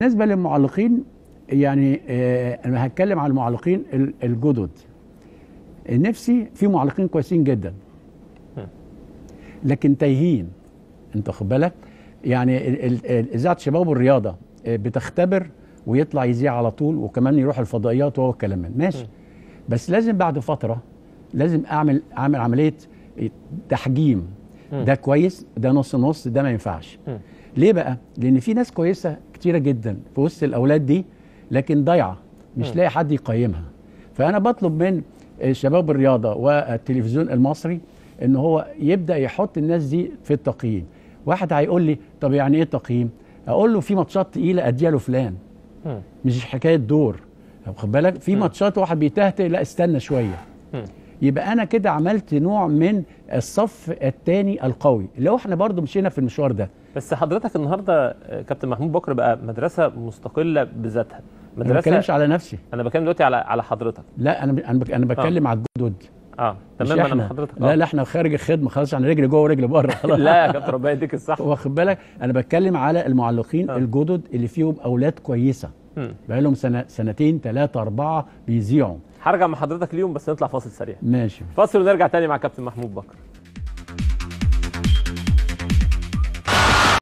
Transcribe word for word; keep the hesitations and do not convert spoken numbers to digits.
بالنسبه للمعلقين يعني آه انا هتكلم على المعلقين الجدد. نفسي في معلقين كويسين جدا لكن تايهين. انت واخد بالك؟ يعني اذاعه الشباب والرياضه بتختبر ويطلع يذيع على طول وكمان يروح الفضائيات وهو الكلام ده ماشي، بس لازم بعد فتره لازم اعمل اعمل عمليه تحجيم. ده كويس، ده نص نص، ده ما ينفعش. ليه بقى؟ لان في ناس كويسه كتيره جدا في وسط الاولاد دي لكن ضايعه، مش لاقي حد يقيمها. فانا بطلب من شباب الرياضه والتلفزيون المصري ان هو يبدا يحط الناس دي في التقييم. واحد هيقول لي طب يعني ايه تقييم؟ اقول له في ماتشات تقيله اديها له فلان، مش حكايه دور. واخد بالك؟ في ماتشات واحد بيتهته، لا استنى شويه. يبقى انا كده عملت نوع من الصف الثاني القوي اللي هو احنا برضو مشينا في المشوار ده. بس حضرتك النهارده كابتن محمود بكر بقى مدرسه مستقله بذاتها. مدرسه انا ما بتكلمش على نفسي، انا بتكلم دلوقتي على على حضرتك. لا انا انا انا بتكلم آه. على الجدد. اه تمام. انا مع حضرتك. لا لا احنا خارج الخدمه خلاص، احنا رجل جوه ورجل بره خلاص. لا يا كابتن ربنا يديك الصحه. واخد بالك؟ انا بتكلم على المعلقين آه. الجدد اللي فيهم اولاد كويسه بقى لهم سنه سنتين ثلاثه اربعه بيذيعوا. هرجع مع حضرتك اليوم بس نطلع فاصل سريع. ماشي. فاصل ونرجع تاني مع كابتن محمود بكر.